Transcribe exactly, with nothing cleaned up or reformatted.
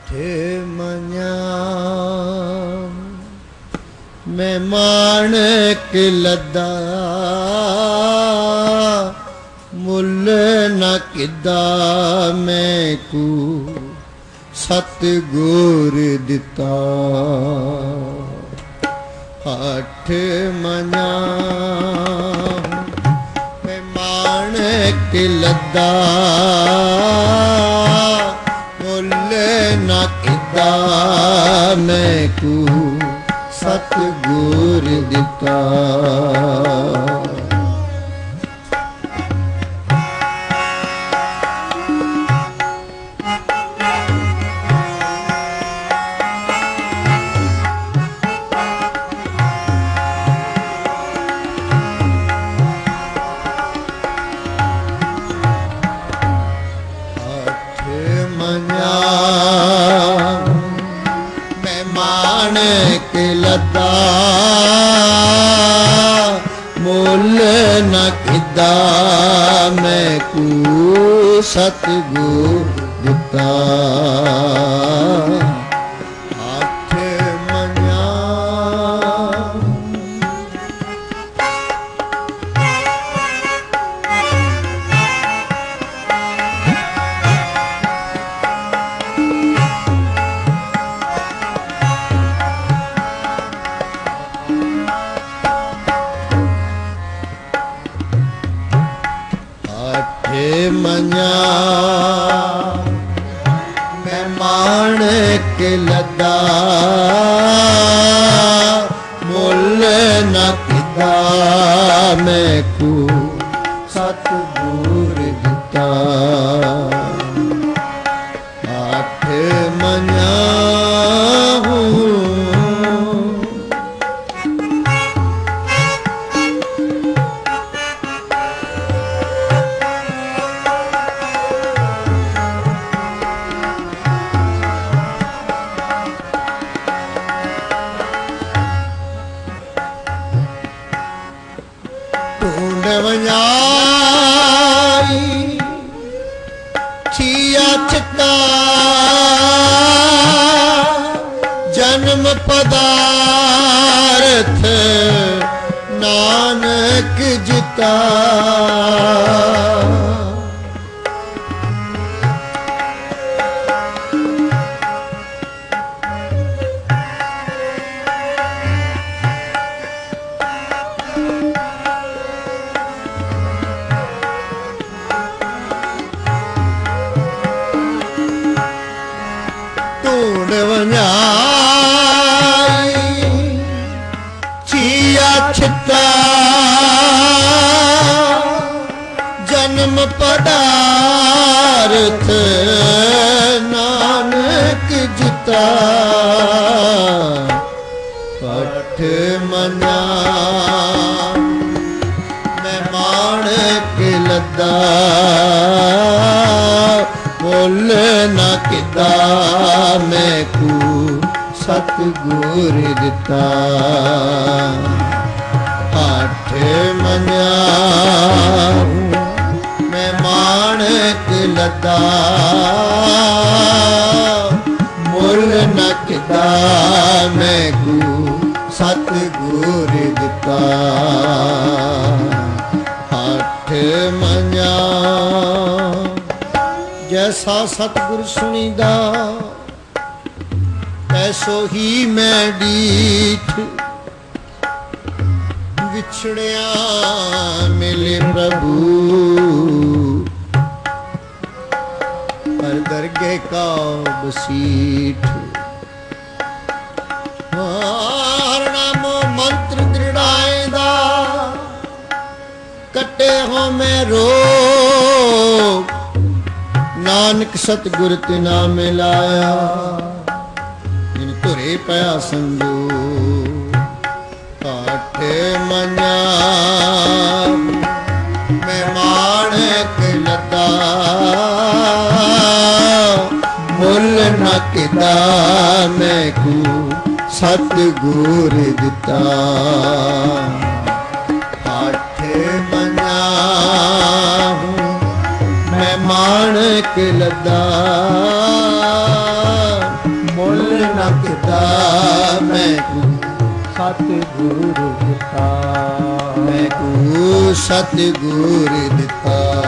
मन्या मैं माणक लद्दा मुल न किदा मैं कू सतगुर दिता अठ मन्या मैं माणक लद्दा मुल न किदा मैं कू सतगुर दिता लद्दा मुल न किदा मैं कू सतगुर दिता अठ मन्या मन्या मैं माणक लद्दा मुल न किदा मैं कू सतगुर दिता अठ मन्या वञाई थिया चिता जन्म पदार्थ नानक जिता छिता जन्म पदार्थ नानक जिता अठ मन्या मैं माणक लद्दा मुल न किदा मैं कू सतगुर दिता अठ मन्या मैं माणक लद्दा मुल न किदा मैं कू सतगुर दिता अठ मन्या जैसा सतगुर सुनीदा ऐसो ही मैं डीठ विछड़िया मिले प्रभु पर दरगे का बसीठ हर नामो मंत्र दृढ़ाएदा कटे हो मैं रो नानक सतगुर तिना मिलाया इन तुरे पया संजो अठ मन्या मैं माणक लद्दा मुल न किदा मैं कू सतगुर दिता अठ मन्या मैं माणक लद्दा ਕਿਤਾ ਮੈਕੂ ਸਤਿਗੁਰ ਦਿੱਤਾ ਮੈਕੂ ਸਤਿਗੁਰ ਦਿੱਤਾ